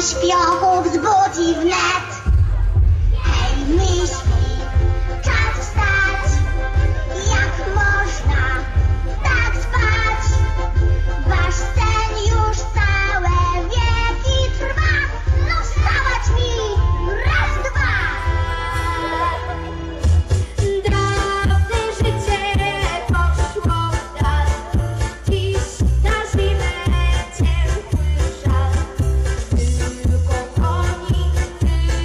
śpiochu wzbudzi wnet. Hej, myśli, czas wstać. Jak można tak spać? Wasz sen już całe wieki trwa. No wstawać mi, raz, dwa. Dawne życie poszło w dal. Dziś na zimę ciepły żal. Tylko konik,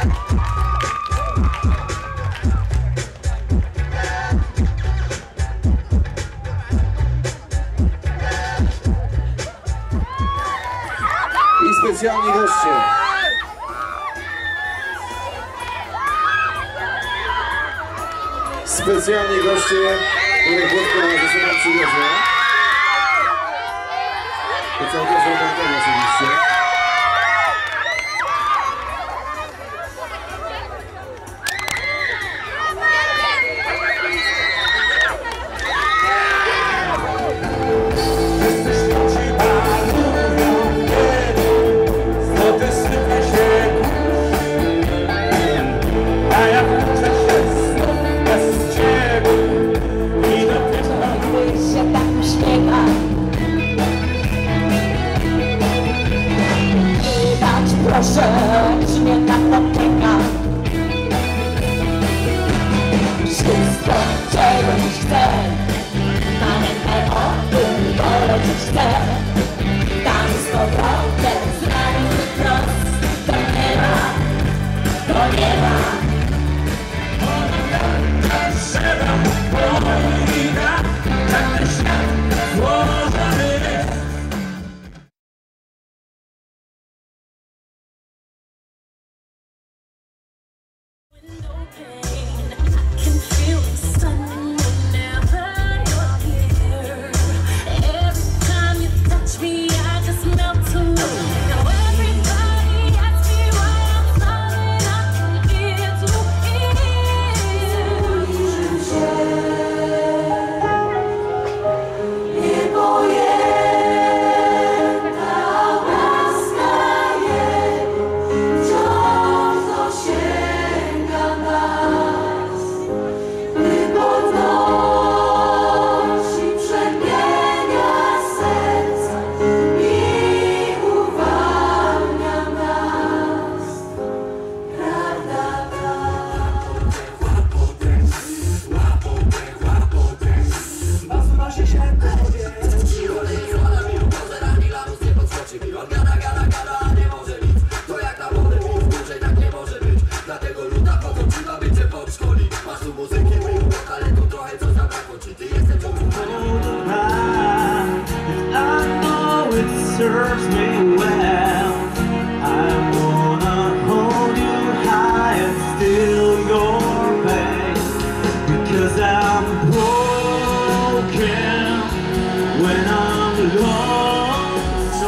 I specjalni goście. Specjalni goście, których Włodko ze sobą przywiozła. To cały czas oglądamy oczywiście. Proszę, czy mnie tak dotyka. Wszystko, czego dziś chcę. Pamiętaj o tym, bo lecieć chcę. Tam z powrotem zraniony wprost. To nie ma, to nie ma. Trzeba powinna, tak ten świat złożony jest. Serves me well. I wanna hold you high and steal your pain, because I'm broken when I'm lost.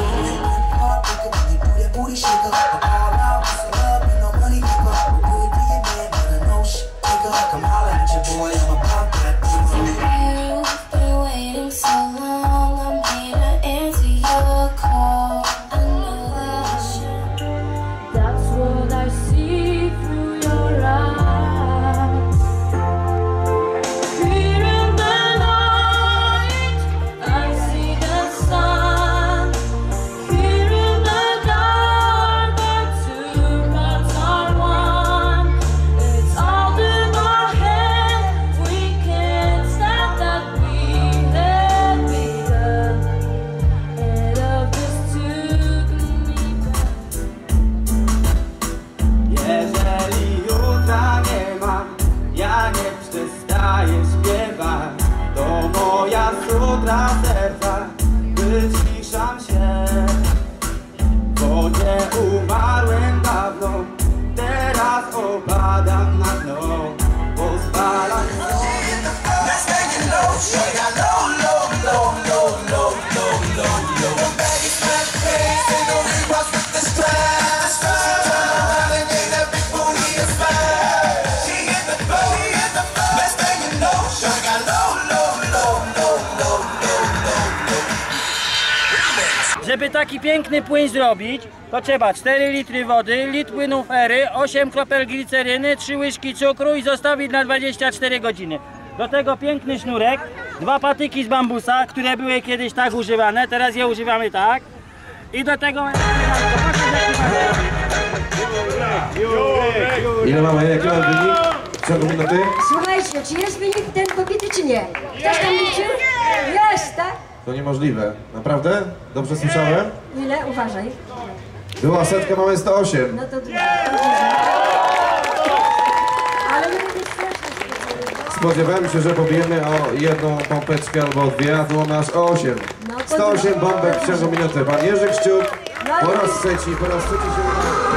Booty shaker, all out, so love, ain't no money keeper. Good to your man, but a no shit taker. Come holler at your boy, I'm about that. You've been waiting so long, I'm here to answer your call. I know that that's what I see through your eyes. Here in the night, I see the sun. Here in the dark, our two paths are one. It's all in our head, we can't stop that we had begun. Head of this too gloomy path. Jeżeli jutra nie mam, ja nie przestaję śpiewać. To moja sutra serca, wyciszam się. Bo nie umarłem dawno, teraz opadam na dno. Pozwalam Żeby taki piękny płyn zrobić, to trzeba 4 litry wody, litr płynu fery, 8 kropel gliceryny, 3 łyżki cukru i zostawić na 24 godziny. Do tego piękny sznurek, 2 patyki z bambusa, które były kiedyś tak używane, teraz je używamy tak. I do tego... Ile mamy? Jaki mamy wynik? W ciągu minuty? Słuchajcie, czy jest wynik ten pobity, czy nie? Ktoś tam liczył? Jest, tak? To niemożliwe. Naprawdę? Dobrze słyszałem? Ile? Uważaj. Była setka, mamy 108. No to dużo. Spodziewałem się, że pobijemy o jedną pompeczkę albo dwie, a tu mamy aż 8. No to 108 bombek w ciągu minuty. Pan Jerzy Krzciuk po raz trzeci się udało.